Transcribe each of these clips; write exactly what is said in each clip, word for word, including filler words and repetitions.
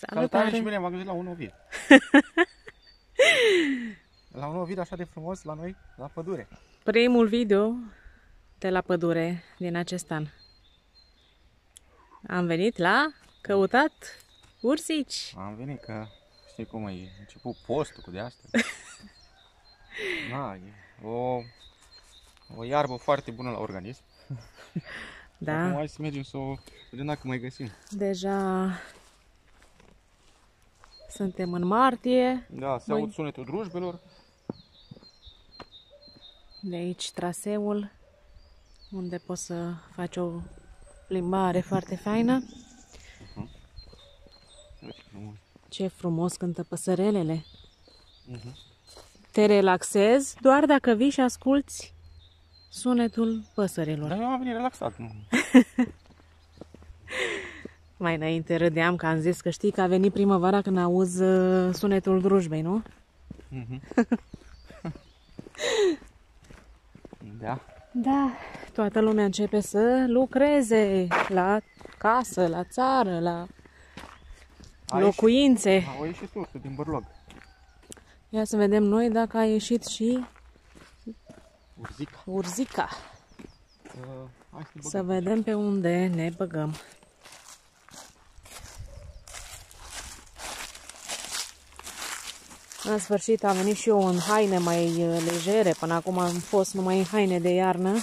Salutare și bine v-am găsit la un nou vid. La un nou vid așa de frumos la noi, la pădure. Primul video de la pădure din acest an. Am venit la căutat urzici. Am venit că știi cum e, început postul cu de asta. Da, e o, o iarbă foarte bună la organism. Da. Acum hai să mergem să o vedem dacă mai găsim. Deja suntem în martie. Da, se aud sunetul drujbelor. De aici traseul unde poți să faci o plimbare foarte faină. Uh-huh. Ce frumos cântă păsărelele. Uh-huh. Te relaxezi doar dacă vii și asculți sunetul păsărilor. Dar eu am venit relaxat. Nu? Mai înainte râdeam că am zis că știi că a venit primăvara când auzi sunetul drujbei, nu? Uh-huh. Da. Da, toată lumea începe să lucreze la casă, la țară, la a locuințe. Ieșit, au ieșit ursul din bărlog. Ia să vedem noi dacă a ieșit și Urzica. urzica. Uh, hai să, să vedem pe unde ne băgăm. În sfârșit am venit și eu în haine mai legere. Până acum am fost numai în haine de iarnă.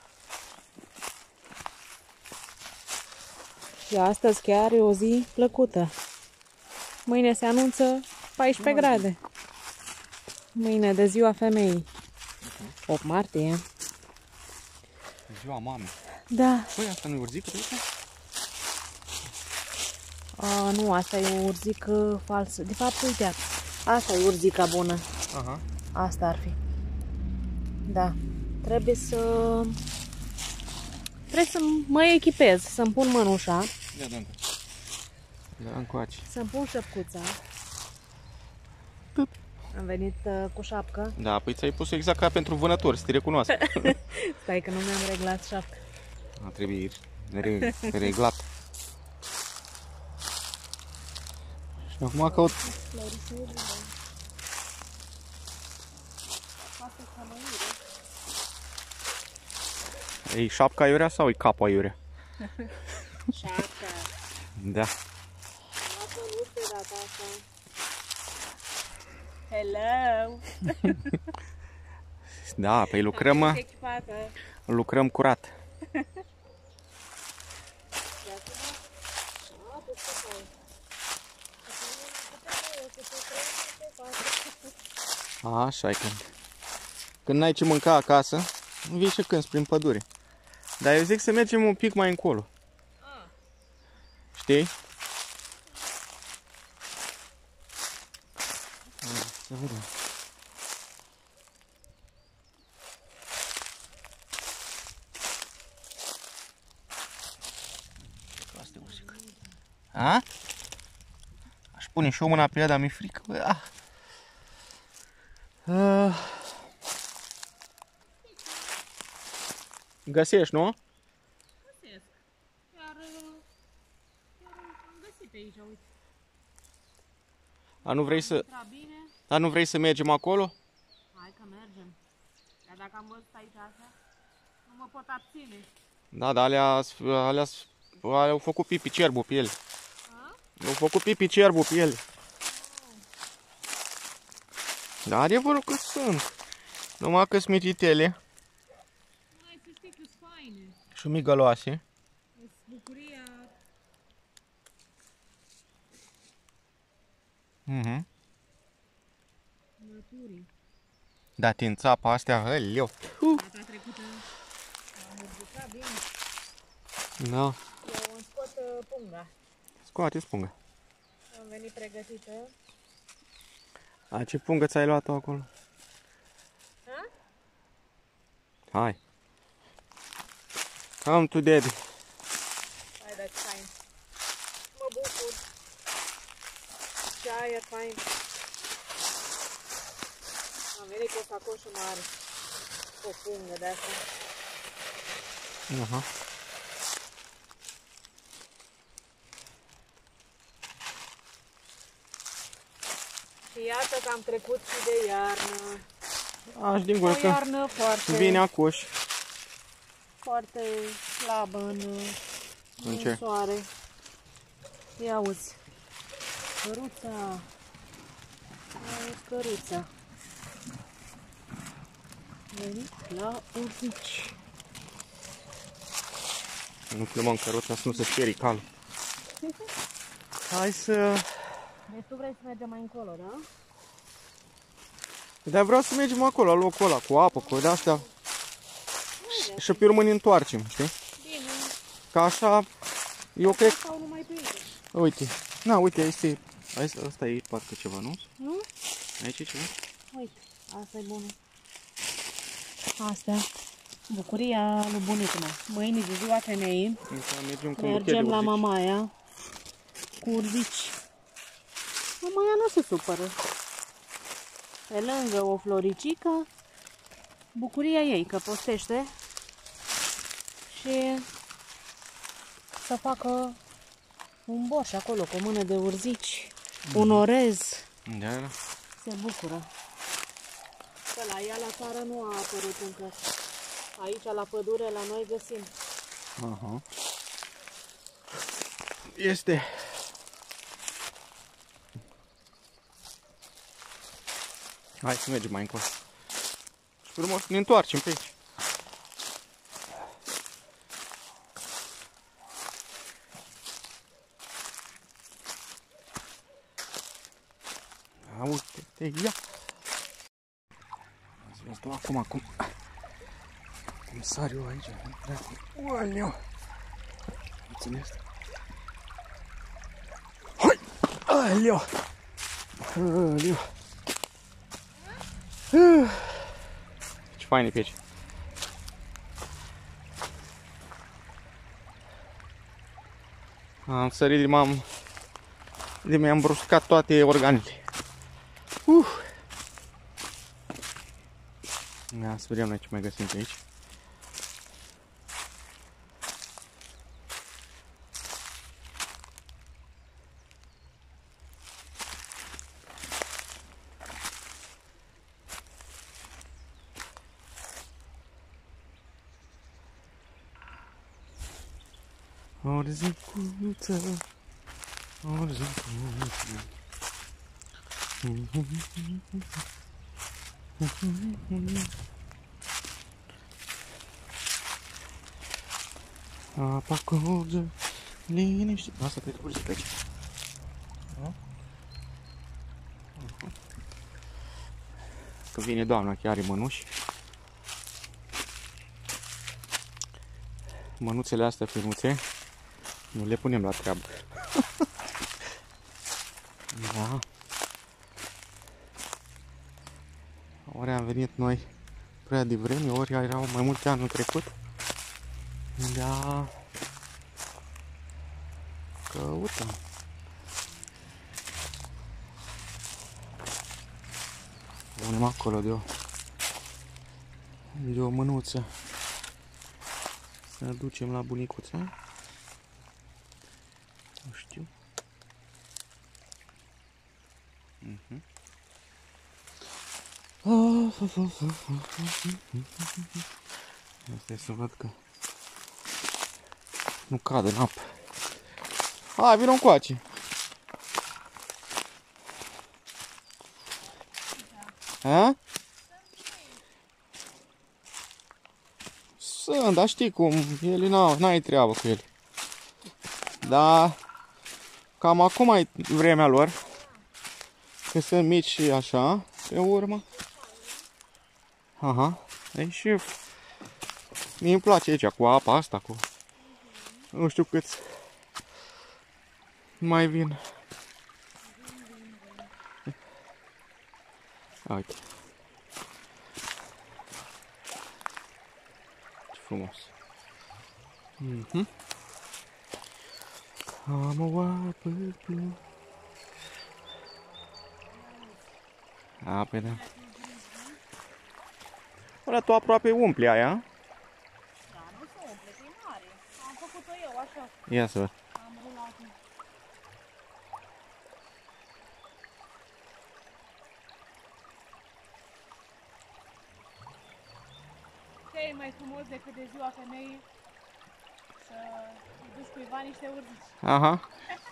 Și astăzi chiar e o zi plăcută. Mâine se anunță paisprezece grade. Mâine de ziua femeii. opt martie. Ziua mamei. Da. Păi asta nu e urzică, uite? A, nu, asta e o urzică falsă. De fapt, uite, asta e urzica bună. Aha. Asta ar fi. Da. Trebuie să... Trebuie să mă echipez, să-mi pun mănușa. Ia dă-mi. Da, încoace. Să-mi pun șăpcuța. Pup. Am venit uh, cu șapcă. Da, păi ți-ai pus exact ca pentru vânători, să te recunoască. Stai că nu mi-am reglat șapca. A trebuit re reglat. Și acum caut... E șapca aiurea sau e capul aiurea? Șapca. Da. Nu știu data asta. Hello! Da, păi lucrăm, lucrăm curat. Așa e când. Când n-ai ce mânca acasă, vii și cânti prin pădure. Dar eu zic să mergem un pic mai încolo. Știi? Să vedem. A? Aș pune și eu mâna pe ea, dar mi-e frică. Ah. Uh. Găsești, nu? Găsesc. Chiar, chiar am găsit pe aici, uite. A, nu vrei să... Dar nu vrei să mergem acolo? Hai că mergem. Dar dacă am văzut aici astea, nu mă pot abține. Da, dar alea, alea, alea au făcut pipi cerbul pe ele. Au făcut pipi cerbul pe ele. Da, adevărul că sunt. Numai că sunt mititele. Mai să știi că sunt faine. Și migăloase. Bucuria. Mhm. Naturii. Da, tin țapa astea, hăleu. Data trecută am urzicat bine. Da. Eu îmi scot uh, punga. Scoate-ți punga. Am venit pregătită. A, ce pungă ți-ai luat-o acolo? Ha? Hai. Come to daddy. Hai, dați fain. Mă bucur. Ce aer fain. Am venit cu o sacoșă mare. O pungă de asta. Aha. iată că am trecut și de iarnă. Aș din O gură că iarnă foarte, vine acoș. foarte slabă în, În în ce? soare. Ia uzi. Căruța. Ia uzi căruța. Venit la urzici. Nu filmăm căruța să nu se sperii calul. Hai să... Deci tu vrei să mergem mai încolo, da? Dar vreau să mergem acolo, la locul ăla, cu apă, cu de-astea. Și pe urmă ne întoarcem, știi? Bine. Ca așa, eu cred... Sau numai pe aici. Uite, na, uite, este... Asta e parcă ceva, nu? Nu? Aici e ceva? Uite, asta e bună. Astea. Bucuria lui bunicul meu. Mâine de ziua femeii. Mergem cu Mergem la mamaia. Cu urzici. Mamaia nu se supără. Pe lângă o floricică, bucuria ei că postește și să facă un borș acolo cu o mână de urzici, mm-hmm. un orez. Da. Se bucură. Că la ea la țară nu a apărut încă. Aici la pădure la noi găsim. Aha. Este. Hai să mergem mai încolo. Și frumos ne întoarcem pe aici. Uite-te, ia! Să vă stau acum, acum. Cum sar eu aici? Ualeu! Ține asta. Hai! Aleu! Aleu! Ce fain e pe aici. Am sărit de m-am de mi-am bruscat toate organele. Uh. Ia să vedem noi ce mai găsim pe aici. Orzicuță, orzicuță. Apa curge, liniște. Asta trebuie curge pe aici. Că vine doamna, chiar are mănuși. Mănuțele astea filmuțe, nu le punem la treabă. Da. Ori am venit noi prea devreme, ori erau mai multe anul trecut. Da. Căutăm. Punem acolo de o, de o mânuță. Să ne ducem la bunicuța. Nu știu. Uh-huh. Asta e să văd că nu cade în apă. Hai, vină încoace. Ha? Sunt, dar știi cum, ele n-ai treabă cu ele. Da, cam acum e vremea lor. Că sunt mici și așa, pe urmă. Aha, deci și mie îmi place aici cu apa asta, cu nu știu câți mai vin. Uite. Ce frumos. Mhm. Am o apă plină. A, pe da. Ăla tu aproape umpli aia. Da, nu se umple, că e mare. Am făcut-o eu așa. Ia să văd. Am rulat. mai frumos decât de ziua femeii să îi duci cuiva niște urzici. Aha.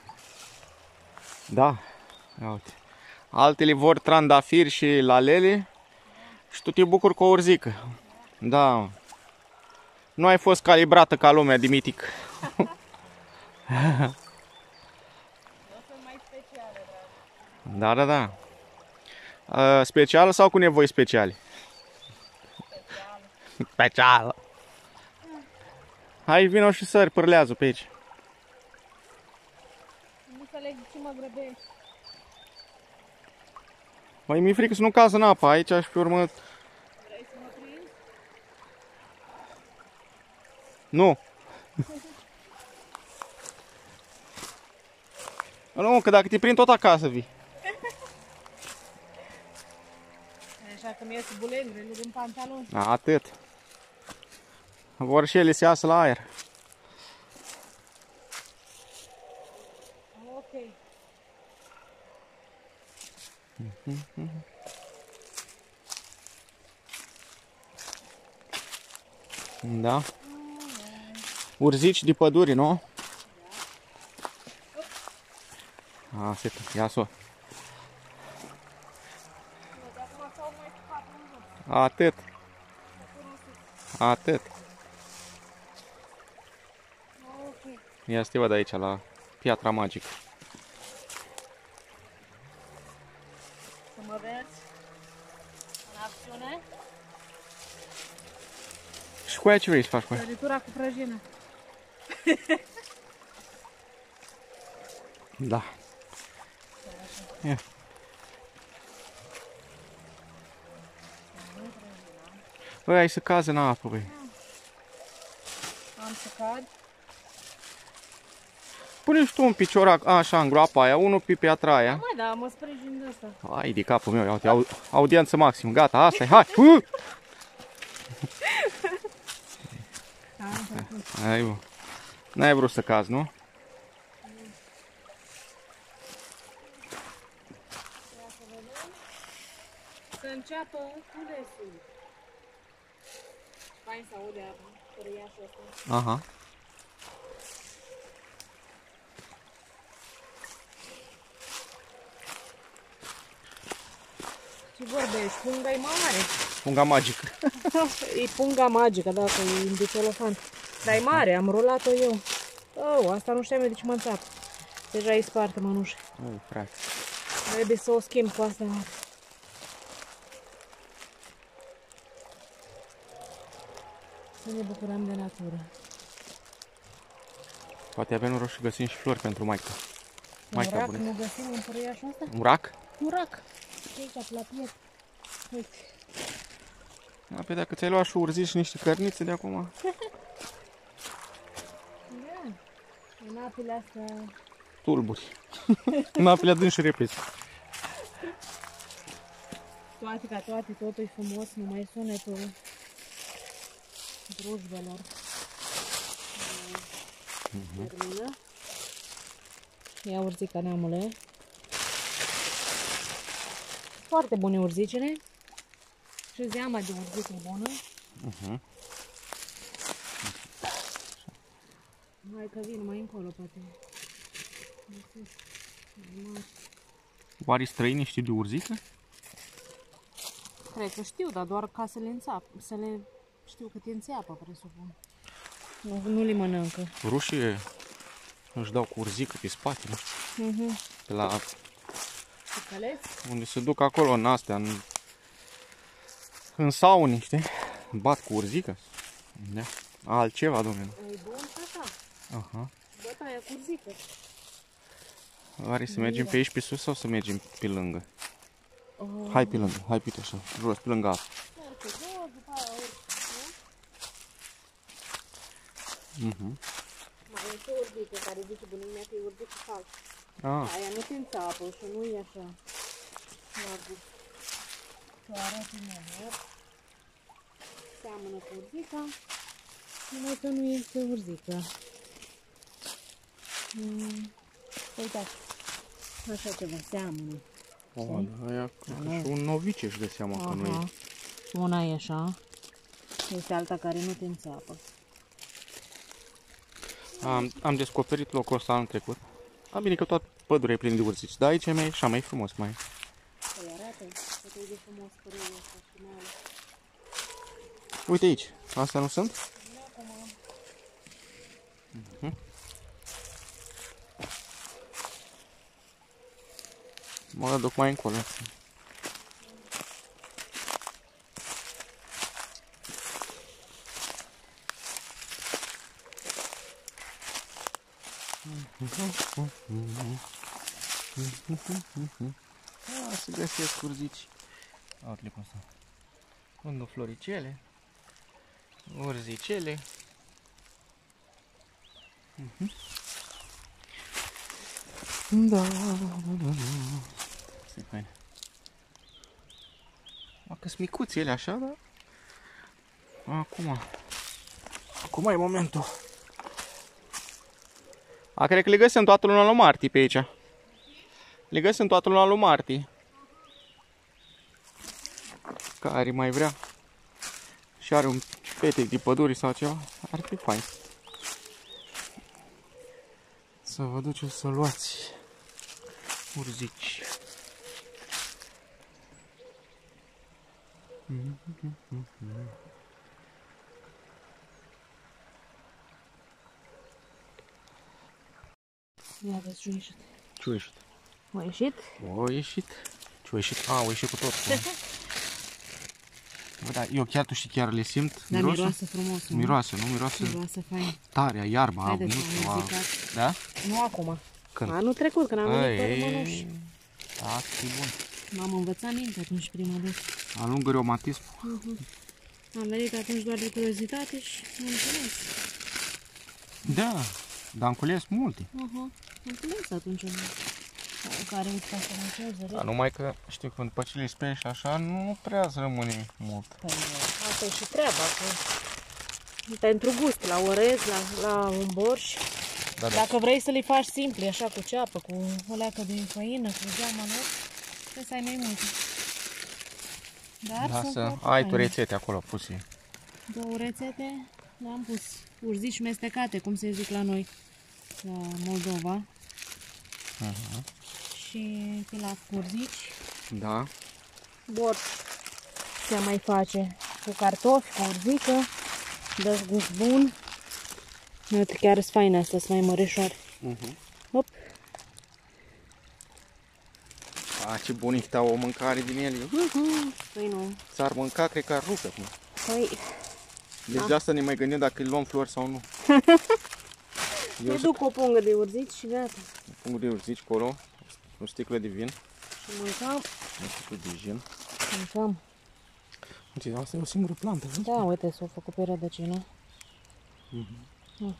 Da. Ia uite. Altele vor trandafiri și lalele și tu te bucuri cu o urzică. Da. Nu ai fost calibrată ca lumea, Dimitic. Eu sunt mai specială, dragă. Da, da, da. Uh, specială sau cu nevoi speciale? Specială. Specială. Hai, vino și sări, pârlează pe aici. Nu înțeleg de ce mă grăbești. Măi, mi-e frică să nu cază în apă aici și pe urmă... Vrei să mă prind? Nu. Nu, că dacă te prind tot acasă vii. Așa că mi-e sub bulengrele din pantaloni. Atât. Vor și ele să iasă la aer. Ok. Da. Urzici de pădure, nu? Da. Asta, ia-s-o. De acum s-au mai scupat în jos. Atât. Atât. Ok. Ia să te văd aici la piatra magică. Să mă vezi în acțiune. Și cu aia ce vrei să faci cu aia? Săritura cu prăjină. Da. Ia. Băi, ai să cazi în apă, băi. Am să cad. Pune și tu un piciorac, așa, în groapa aia, unul pe piatra aia. Măi, da, mă sprijin de asta. Hai de capul meu, ia uite, au, audiență maxim, gata, asta e, hai! Uh! Hai, bă. N-ai vrut să cazi, nu? Să înceapă culesul. Fain să aude apa, părăiașul ăsta. Aha. Ce vorbești? Punga e mare. Punga magică. E punga magică, da, că e de celofan. Dar e mare, am rulat-o eu. Oh, asta nu știam eu de ce mă înțap. Deja e spartă mănușa. Oh, frate. Trebuie să o schimb cu asta. Să ne bucurăm de natură. Poate avem noroc și găsim și flori pentru maică. Maica Un rac bună. nu găsim în părăiașul ăsta? Un rac? Un rac. Aici, la piept. Uite. Da, pe dacă ți-ai luat și urzici și niște cărnițe de acum. Da. În apele astea... Tulburi. În apele adânci și repezi. Toate ca toate, totul e frumos, numai sunetul drujbelor. Termină. Ia urzica, neamule. Foarte bune urzicile. Și zeama de urzică e bună. Uh-huh. Hai că vin mai încolo, poate. Oare străini știu de urzică? Cred că știu, dar doar ca să le înțap, să le știu că te înțeapă, presupun. Nu, nu le mănâncă. Rușii își dau cu urzică pe spate, nu? Uh-huh. Pe la Căleți? unde se duc acolo în astea, în, în sauni, știi? Bat cu urzică. Da. Altceva, domnule. E bun și așa. Aha. Bătaia cu urzică. Oare să mergem pe aici pe sus sau să mergem pe lângă? Oh. Hai pe lângă, hai pe așa, jos, pe lângă apă. Urcă jos, după aia urcă, nu? Mhm. Mai este o urzică care zice bunica mea că e urzică falsă. Ah, Aia nu te înțapă și nu e așa. La gust. Să o arăt imediat. Seamănă cu urzica. Numai că nu este urzică. Mm. Uitați. Așa ceva, seamănă. o, aia, cred că și un novice își dă seama că nu e. Aha. Una e așa. Este alta care nu te înțeapă. Am, am descoperit locul ăsta anul trecut. A, bine că toată pădurea e plin de urzici, dar aici e mai, așa mai frumos mai. Păi arată, cât e de frumos părerea asta și mai ales. Uite aici, astea nu sunt? Nu acum. Uh-huh. Mă duc mai încolo. Ah, să găsesc urzici. Uite cum sunt. Unde floricele, urzicele. Uh-huh. Da, da, da, da. Asta e fain. Mă, că-s micuți ele așa, dar acum, acum e momentul. A, cred că le găsim toată luna lui martie pe aici. Le găsim toată luna lui martie. Care mai vrea și are un petec de păduri sau ceva, ar fi fain. Să vă duceți să luați urzici. Ia vezi ce-a ieșit. Ce-a ieșit? A ieșit? O ieșit. Ce-a ieșit? A, a ieșit cu tot. Bă, da, eu chiar tu știi, chiar le simt. Dar miroase frumos, nu? Miroase, nu? Miroase, Miroase fain. tarea, iarba, a, nu Haideți, știu, am a... zicat. Da? Nu acum. Când? Anul trecut, când am venit pe Ei, Rămânuș. asta e bun. M-am învățat minte atunci prima dată. Alungă reumatism. Uh-huh. Am venit atunci doar de curiozitate și am înțeles. Da, dar am cules multe. Uh-huh. Am înțeles atunci. Care uite ca să mă Da, numai că, știu, când după ce le speli și așa, nu prea îți rămâne mult. Păi, asta e și treaba, că pentru gust, la orez, la, la un borș. Da, da. Dacă vrei să le faci simple, așa cu ceapă, cu o leacă de făină, cu geama lor, trebuie să ai mai multe. Dar Lasă, sunt ai foarte tu faine. rețete acolo puse. Două rețete le-am pus. Urzici mestecate, cum se zic la noi, la Moldova. Uh-huh. Și pilaf cu urzici. Da. Borș se mai face cu cartofi, cu urzică. Dă gust bun. Uite, chiar sunt faine astea, sunt mai măreșoare. Uh-huh. Hop. A, ce bunic o mâncare din ele. Uh-huh. Păi nu. S-ar mânca, cred că ar rupe acum. Păi, Deci de asta ne mai gândim dacă îi luăm flori sau nu. Eu îi duc o pungă de urzici și gata. un punct de urzici acolo, o sticlă de vin, Și mâncăm. o sticlă de gin. Mâncăm. Uite, asta e o singură plantă, vezi? Da, uite, s-o făcut pe rădăcină. Uh-huh. Mm.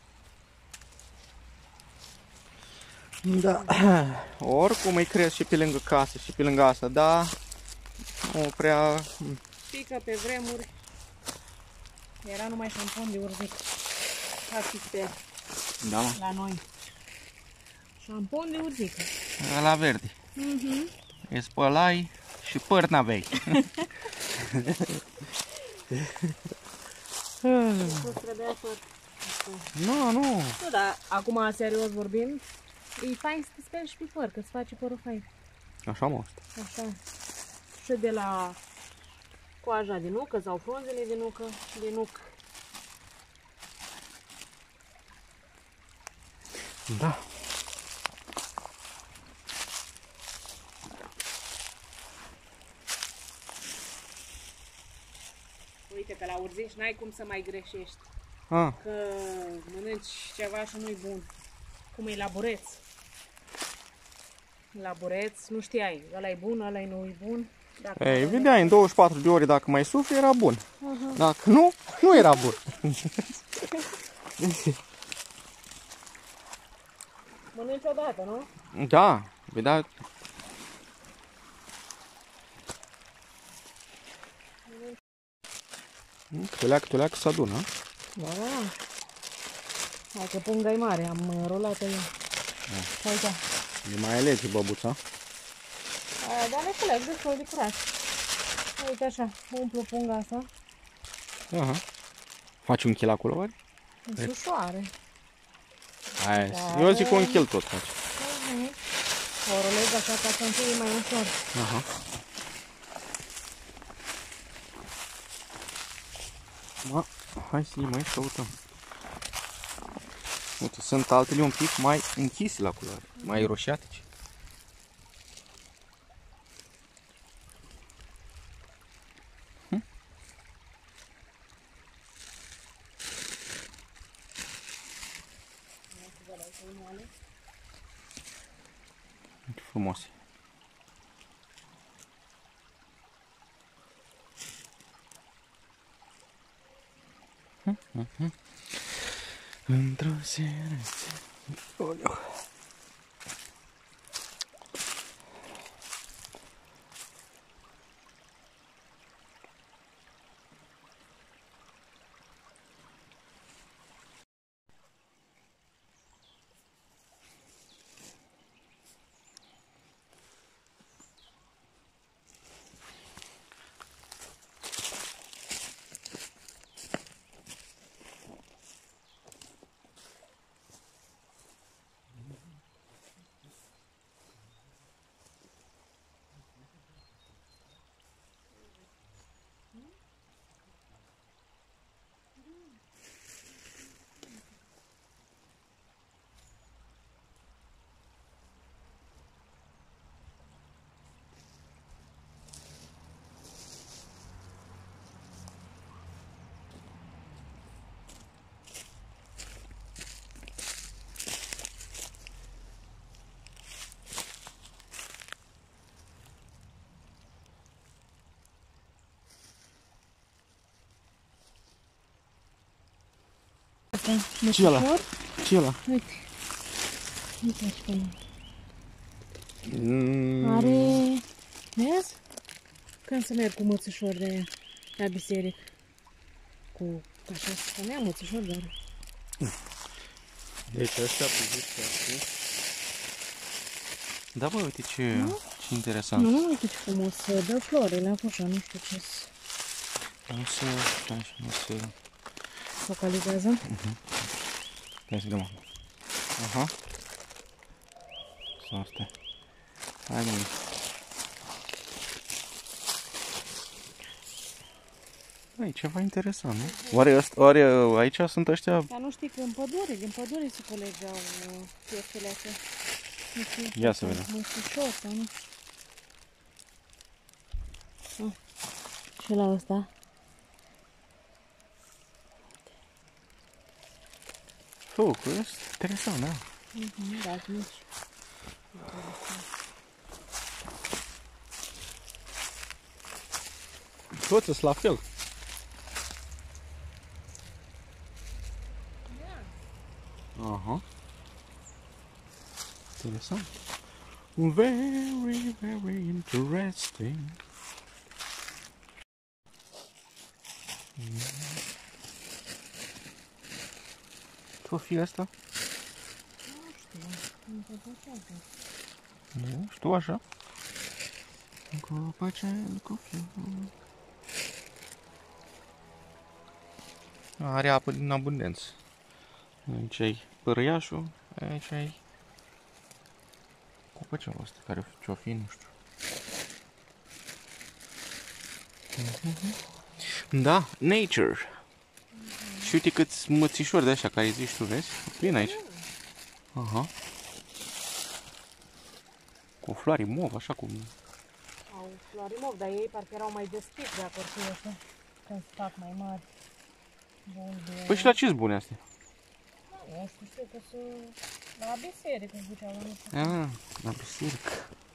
Da. Oricum îi cresc și pe lângă casă și pe lângă asta, dar nu prea... Știi că pe vremuri era numai șampon de urzic. Asistea Da, mă. la noi. Șampon de urzică. La verde. Mhm. Îi spălai și păr n-aveai. Nu trebuia să... Nu, nu. Nu, dar acum, serios vorbind, e fain să te speli și pe păr, că îți face părul fain. Așa mă. Așa. Și de la coaja de nucă sau frunzele de nucă, de nuc. Da. Uite că la urzici n-ai cum să mai greșești. Ah. Că mănânci ceva și nu-i bun. Cum e labureț. Labureț, nu știai, ăla e bun, ăla nu-i bun. Dacă Ei, vedeai în douăzeci și patru de ore dacă mai sufli, era bun. Uh-huh. Dacă nu, nu era bun. mănânci odată, nu? Da, vedea. Tuleacă, tuleacă să adună. Da, da. Hai că punga e mare, am rolat-o eu. Da. Uite. E mai alege băbuța. Aia, dar le culeg destul de curat. Uite așa, umplu punga asta. Aha. Faci un chil acolo, oare? Însușoare. Hai, Da. eu zic un chil tot faci. O rolez așa ca să-mi fie mai ușor. Aha. Ma, hai să mai căutăm. Uite, sunt altele un pic mai închise la culoare, mai roșiatice. Hm? Uite, frumoase. Hm, hm, hm. Într-o seară. Oleu. Ce e ăla? Ce e ăla? Uite. Uite aici pe ăla. Mm. Are... Vezi? Când să merg cu mățișor de aia la biserică. Cu... Așa, să mea mățișor, dar... Deci ăștia pe zi, da, bă, uite ce, Nu? ce interesant. Nu, uite ce frumos. Dă florele așa, nu știu ce Nu se, așa, nu se... focalizează. Uh-huh. Hai să vedem. Aha. Sau stai. Hai, mă. Ai, ceva interesant, nu? Oare, ăsta, oare aici sunt ăștia? Dar nu știi că în pădure, din pădure se colegeau piesele astea. Nu știu. Ia să vedem. Mățișor sau nu știu. Ah. Și la ăsta. Oh, că este interesant, da? Mhm, da, mici. Toți sunt la fel. Aha. Interesant. Very, very interesting. Ce-o fi asta? Nu știu, așa. Are apă din abundență. Aici ai părăiașul, aici ai copăceul ăsta, care ce-o fi, nu știu. Da, nature. Și uite câți mățișori de așa care zici tu, vezi? Plin aici. Aha. Cu floare mov, așa cum... Au floare mov, dar ei parcă erau mai deschiși de acolo și ăștia. Când se fac mai mari. Bun, de... Păi și la ce-s bune astea? Nu știu, știu că să... La biserică, îți duceau, nu știu. Ah, la biserică.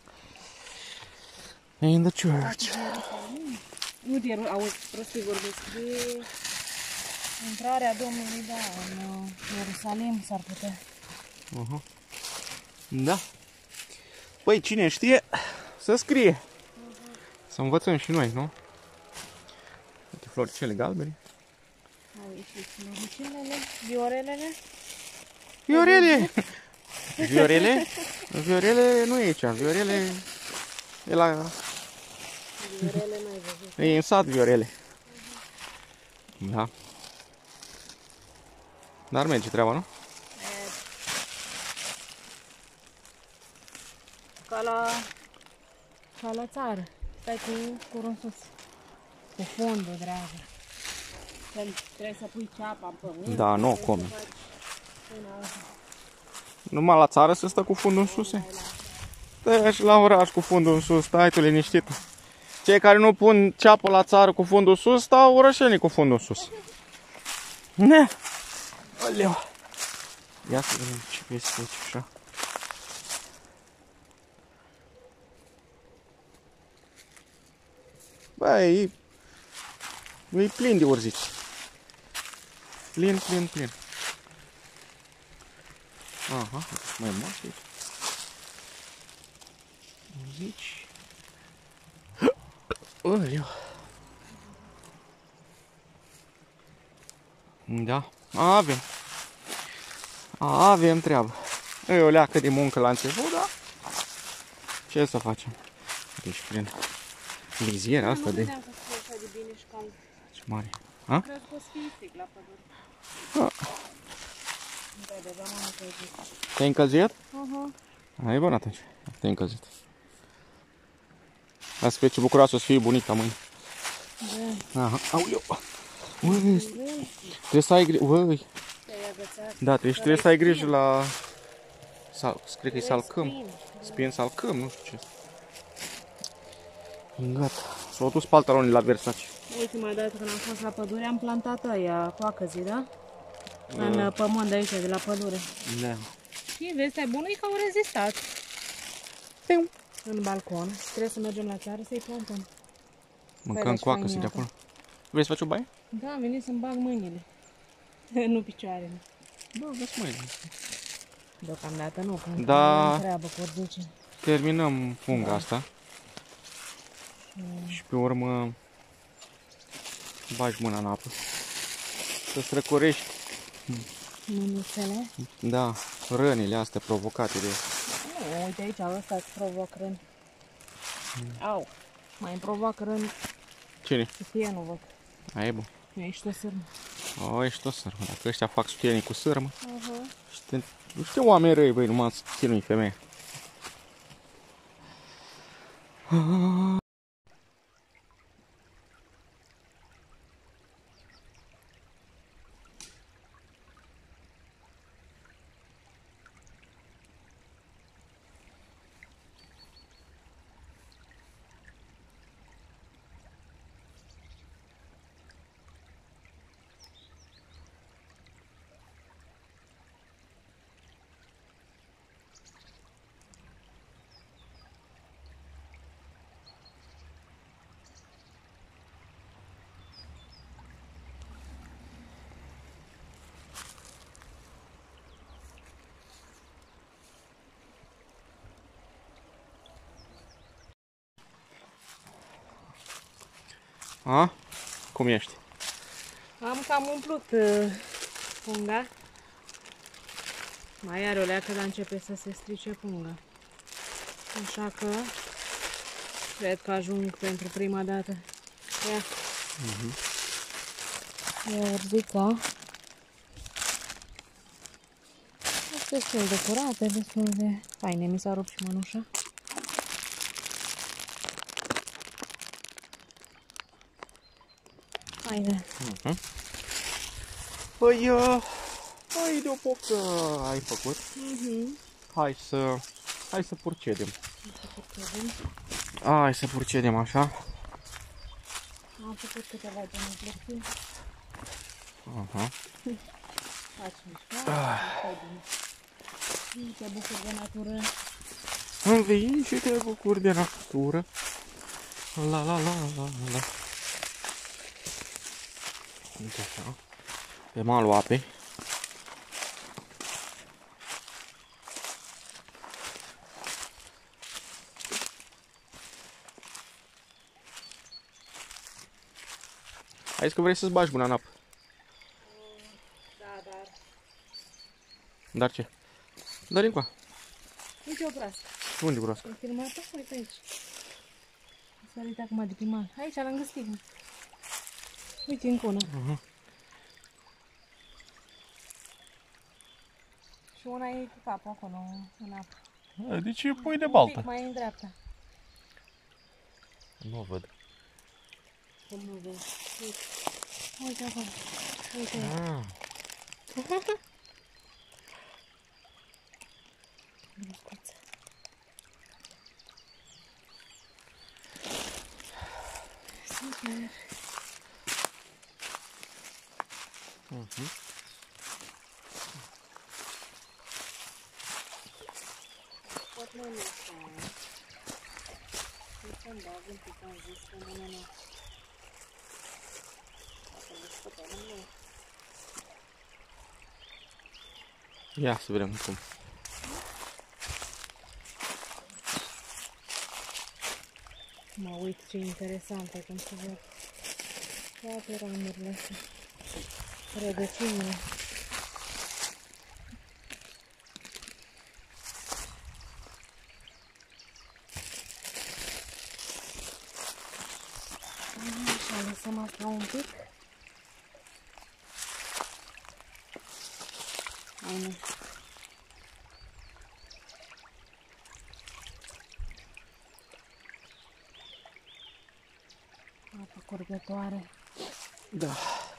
In the church. Nu de, auzi, prostii vorbesc de intrarea Domnului, da, în Ierusalim s-ar putea. Uh-huh. Da. Păi, cine știe, să scrie. Uh-huh. Să învățăm și noi, nu? Uite floricele galbene. Au ieșit floricilele, viorelele. Viorele! Viorele? Viorele nu e aici, Viorele e la... Viorele n-ai văzut. E în sat Viorele. Da. Dar merge treaba, nu? Ca la, ca la țară. Stai cu curul sus. Cu fundul, dragă. Trebuie să pui ceapa în pământ. Da, nu o come. Numai la țară se stă cu fundul în sus. Stai și la oraș cu fundul în sus, stai tu liniștit. Cei care nu pun ceapă la țară cu fundul sus, stau orășenii cu fundul sus. Ne! Oleu! Ia să vedem ce vezi aici așa. Băi, e, e plin de urzici. Plin, plin, plin. Aha, mai mult aici. Urzici. Oleu. Da, avem. Avem treabă. E o leacă de muncă la început, da? Ce să facem? Deci prin liziera asta de... Ce mare. Ha? Cred că o să fie frig la pădure. Ah. Te-ai încălzit? Uh-huh. Hai bun atunci. Te-ai încălzit. Lasă pe ce bucuroasă o să fie bunica mâine. Da. Aha, auleu. Ui, trebuie să ai grijă. Ui. Da, trebuie, trebuie să ai grijă la... Sal, cred că e salcâm. Spin salcâm, nu știu ce. Gata. S-au dus pantalonii la Versace. Ultima dată când am fost la pădure am plantat aia coacăzii, da? În uh. pământ de aici, de la pădure. Da. Și vestea bună e că au rezistat. Piu. În balcon. Trebuie să mergem la țară să-i plantăm. Mâncăm coacăsii de acolo. Vrei să faci o baie? Da, am venit să-mi bag mâinile. Nu picioarele. Da, vezi mâinile. Deocamdată nu, că da. am treabă cu urzice. Terminăm funga da. asta. Mm. Și pe urmă bagi mâna în apă. Să-ți răcorești. Mânuțele? Da, rănile astea provocate de... Nu, uite aici, ăsta îți provoacă răni. Mm. Au, mai îmi provoacă răni. Cine? Sutie, nu văd. Aia e bun. Ești o sârmă. O, ești o sârmă. Dacă ăștia fac sutienii cu sârmă, uh-huh. știu, nu știu oameni răi, băi, numai să chinui femeia. A? Cum ești? Am cam umplut uh, punga. Mai are o leacă, dar începe să se strice punga. Așa că cred că ajung pentru prima dată. Ia. Uh-huh. Ia urzica. Este destul de curată, destul de faine. Mi s-a rupt și mănușa. Haide. Uh-huh. Păi, uh, hai de o poftă ai făcut. Uh-huh. Hai să, hai să procedem. Hai să procedem. Hai să procedem așa. Am făcut câteva genuflexii. Aha. Faci mișcare. Te bucuri de natură. Îmi vii și te bucuri de natură. La la la la la. Uite așa. Pe malul apei. Ai zis că vrei să-ți bagi mâna în apă. Da, dar... Dar ce? Dă-l încoa. Uite o broască. Unde broască? Am filmat-o? Uite aici. Am sărit acum de pe mal. Aici, lângă stigmă. Uite încă una. Uh-huh. Și una e cu capul acolo, în apă. Deci pui de Un baltă. pic mai în dreapta. Nu văd. Cum nu vezi? Uite, uite acolo. Uite. Ah. Bruscuță. Super. Uh-huh. Pot mai mișca. Nu să-mi bag un pic, am zis că mână nu. Dacă nu scăpă, nu nu. Ia să vedem cum. Mă uit ce interesante cum se văd toate ramurile astea, rădăcinile. Așa, lăsăm asta un pic. Hai, apă curgătoare. Da.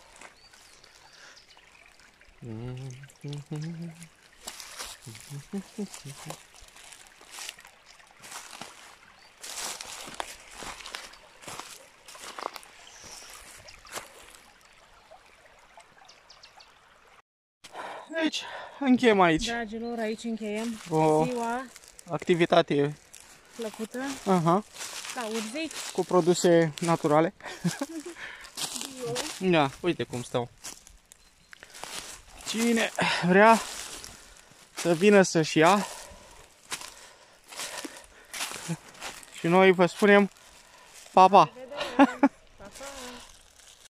Deci, încheiem aici. Dragilor, aici încheiem O ziua activitate plăcută aha, la urzici. cu produse naturale. Bio. Da, uite cum stau. Cine vrea să vină să-și ia. Și noi vă spunem pa, pa!